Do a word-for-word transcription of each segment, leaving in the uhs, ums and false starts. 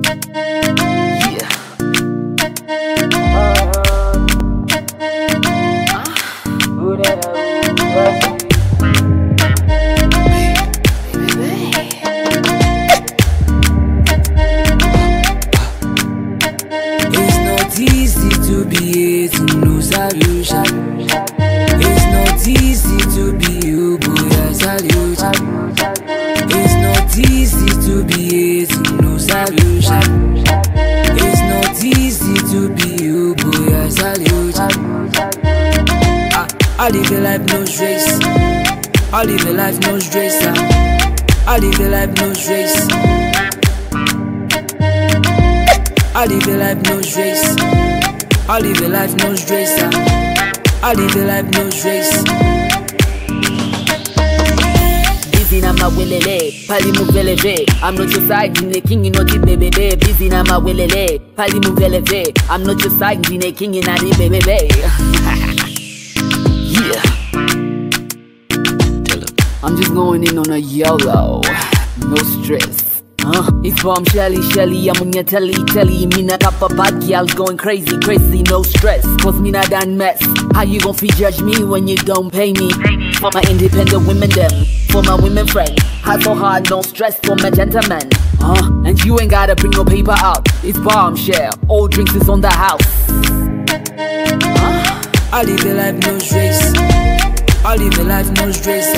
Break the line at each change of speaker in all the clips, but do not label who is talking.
Easy to be it, no solution. It's not easy to be you, boy, I salute. It's not easy to be it, no solution. It's not easy to be you, boy, I salute. I, I live a life no stress. I live a life no stress. I live a life no stress. I live a life no stress. I live a life no stress. I live a life no stress.
Busy na mawelele, pali muveleve. I'm not your side, the king, you know the baby. Busy na mawelele, pali muveleve. I'm not your side, the king, you know the baby. Yeah. Tell him. I'm just going in on a YOLO, no stress. Uh, it's from Shelly, Shelly, I'm on your telly, telly. Me not up a bad girl going crazy, crazy, no stress. Cause me not done mess. How you gon' free judge me when you don't pay me? For my independent women them, for my women friend. Hard for hard, no stress for my gentlemen. Uh, and you ain't gotta bring no paper out. It's bombshell, all drinks is on the house.
uh, I live a life no stress. I live a life no stress.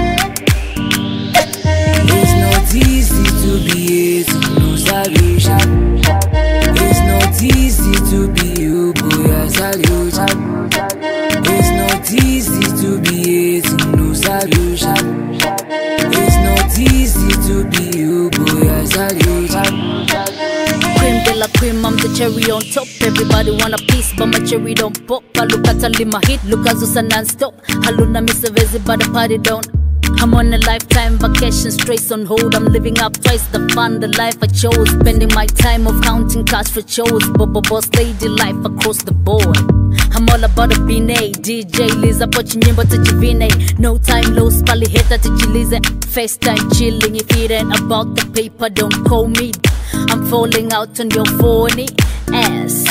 It's not easy to be it, no solution. It's not easy to be you, boy, I salute. It's not easy to be it, no solution. It's not easy to be you, boy, I salute.
Cream de la cream, I'm the cherry on top. Everybody want a piece, but my cherry don't pop. I look at Ali, my hit, look at Zusa non-stop. Haluna miss a visit, but the party don't. I'm on a lifetime vacation, straight on hold. I'm living up twice the fun, the life I chose. Spending my time of counting cash for shows. Bobo boss lady life across the board. I'm all about a B N A, D J Liza, pochi nyimbo tuchivine. No time lost, pali heta tuchilize. FaceTime chilling, if it ain't about the paper, don't call me. I'm falling out on your phony ass.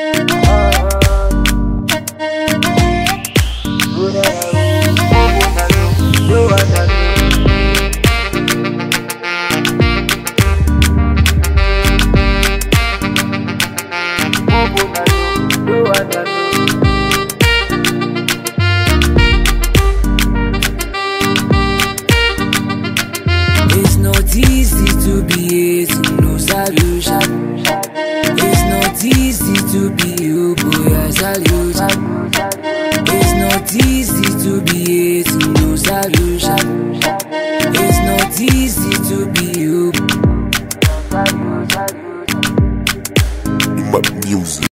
It's not easy to be it, no solution. It's not easy to be you, boy, I salute. It's not easy to be it, no solution.